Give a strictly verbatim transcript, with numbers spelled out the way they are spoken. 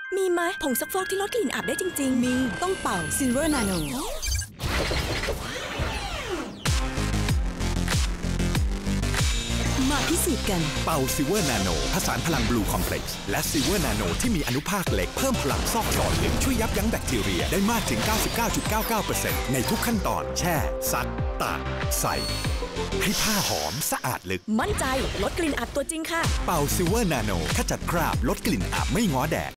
มีไหมผงซักฟอกที่ลดกลิ่นอับได้จริงๆมีต้องเป่า Silver Nano มาพิสูจน์กันเป่า Silver Nano ผสานพลัง Blue Complex และ Silver Nano ที่มีอนุภาคเหล็กเพิ่มพลังซอกซอนลึกช่วยยับยั้งแบคทีเรียได้มากถึง เก้าสิบเก้าจุดเก้าเก้าเปอร์เซ็นต์ ในทุกขั้นตอนแช่ซักตากใส่ให้ผ้าหอมสะอาดลึกมั่นใจลดกลิ่นอับตัวจริงค่ะเป่า Silver Nano ขจัดคราบลดกลิ่นอับไม่ง้อแดด